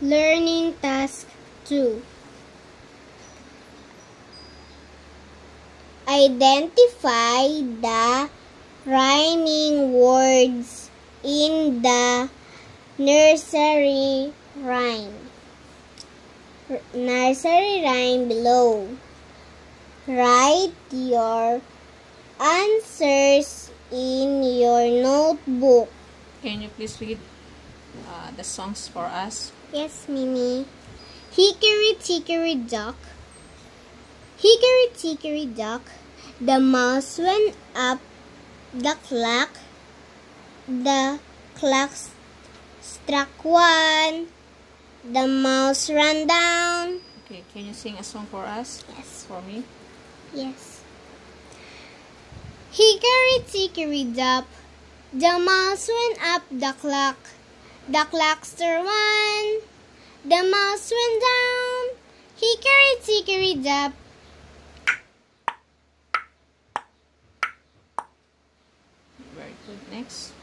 Learning Task 2. Identify the rhyming words in the nursery rhyme. Nursery rhyme below. Write your answers in your notebook. Can you please read the songs for us? Yes, Mimi. Hickory dickory dock. Hickory dickory dock. The mouse went up the clock. The clock struck one. The mouse ran down. Okay, can you sing a song for us? Yes. For me? Yes. Hickory dickory dock. The mouse went up the clock. The clock struck one. The mouse went down. Hickory dickory dock. Very good. Next.